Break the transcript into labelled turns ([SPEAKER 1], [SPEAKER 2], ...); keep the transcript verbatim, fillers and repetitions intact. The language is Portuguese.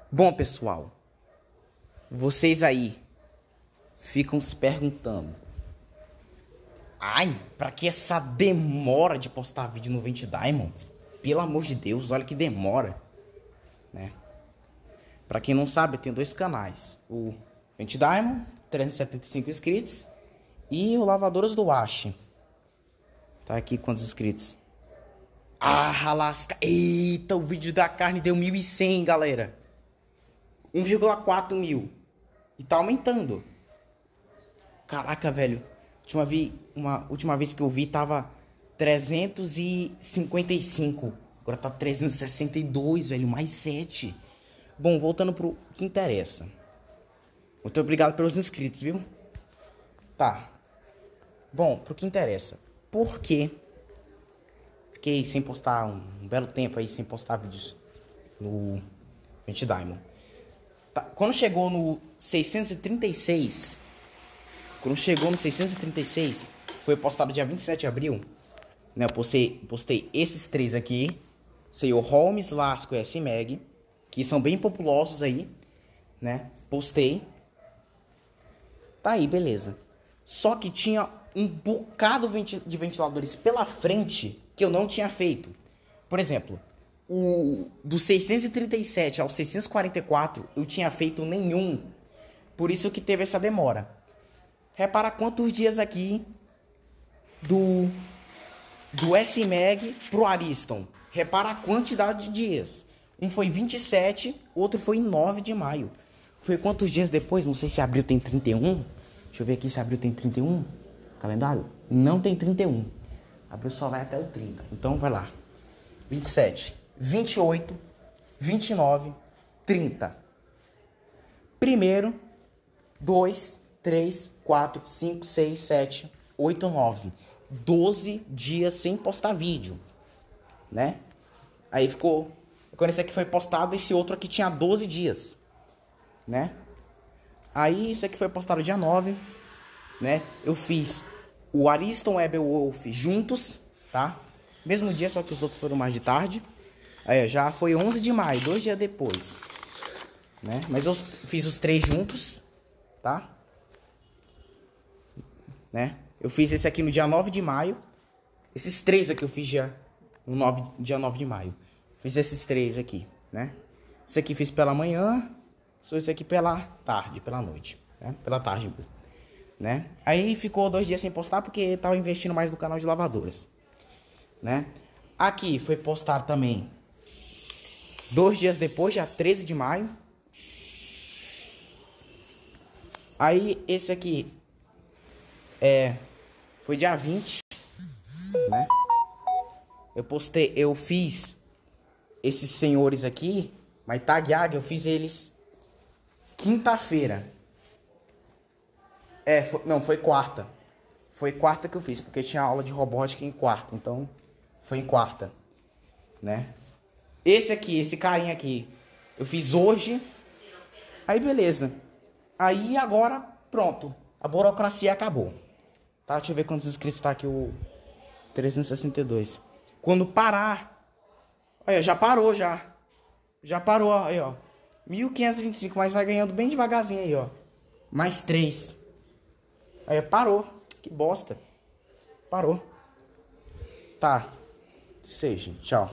[SPEAKER 1] Bom, pessoal, vocês aí ficam se perguntando: ai, pra que essa demora de postar vídeo no Venti Diamond? Pelo amor de Deus, olha que demora, né? Pra quem não sabe, eu tenho dois canais: o Venti Diamond, trezentos e setenta e cinco inscritos, e o Lavadoras do Wash. Tá aqui quantos inscritos? Ah, lasca! Eita, o vídeo da carne deu mil e cem, galera. um vírgula quatro mil. E tá aumentando. Caraca, velho. Última, vi, uma, última vez que eu vi tava trezentos e cinquenta e cinco. Agora tá trezentos e sessenta e dois, velho. Mais sete. Bom, voltando pro que interessa. Muito obrigado pelos inscritos, viu? Tá. Bom, pro que interessa. Por quê? Fiquei sem postar um, um belo tempo aí, sem postar vídeos no Venti Diamond. Tá, quando chegou no seiscentos e trinta e seis, quando chegou no seiscentos e trinta e seis, foi postado dia vinte e sete de abril, né? Eu postei, postei esses três aqui, sei, o Holmes, Lasco e S-Mag, que são bem populosos aí, né? Postei. Tá aí, beleza. Só que tinha um bocado de ventiladores pela frente que eu não tinha feito. Por exemplo, o, do seiscentos e trinta e sete ao seiscentos e quarenta e quatro eu tinha feito nenhum. Por isso que teve essa demora. Repara quantos dias aqui do, do S-Mag pro Ariston. Repara a quantidade de dias. Um foi vinte e sete, outro foi nove de maio. Foi quantos dias depois? Não sei se abril tem trinta e um. Deixa eu ver aqui se abril tem trinta e um. Calendário? Não tem trinta e um. Abril só vai até o trinta. Então vai lá. vinte e sete, vinte e oito, vinte e nove, trinta. Primeiro, dois, três, quatro, cinco, seis, sete, oito, nove. doze dias sem postar vídeo, né? Aí ficou... Quando esse aqui foi postado, esse outro aqui tinha doze dias, né? Aí esse aqui foi postado dia nove, né? Eu fiz o Ariston Ebelwolf juntos, tá? Mesmo dia, só que os outros foram mais de tarde. Aí, já foi onze de maio, dois dias depois, né? Mas eu fiz os três juntos, tá? Né? Eu fiz esse aqui no dia nove de maio. Esses três aqui eu fiz já no nove, dia nove de maio. Fiz esses três aqui, né? Esse aqui fiz pela manhã, só esse aqui pela tarde, pela noite, né? Pela tarde mesmo, né? Aí ficou dois dias sem postar porque tava investindo mais no canal de lavadoras, né? Aqui foi postado também dois dias depois, dia treze de maio. Aí esse aqui é foi dia vinte, né? Eu postei, eu fiz esses senhores aqui, mas tagueado eu fiz eles quinta-feira. É, foi, não, foi quarta. Foi quarta que eu fiz, porque tinha aula de robótica em quarta, então foi em quarta, né? Esse aqui, esse carinha aqui, eu fiz hoje. Aí beleza. Aí agora, pronto. A burocracia acabou. Tá, deixa eu ver quantos inscritos tá aqui o trezentos e sessenta e dois. Quando parar... Olha, já parou já. Já parou, aí, ó. mil quinhentos e vinte e cinco, mas vai ganhando bem devagarzinho aí, ó. Mais três. Aí, parou. Que bosta. Parou. Tá. Seja, tchau.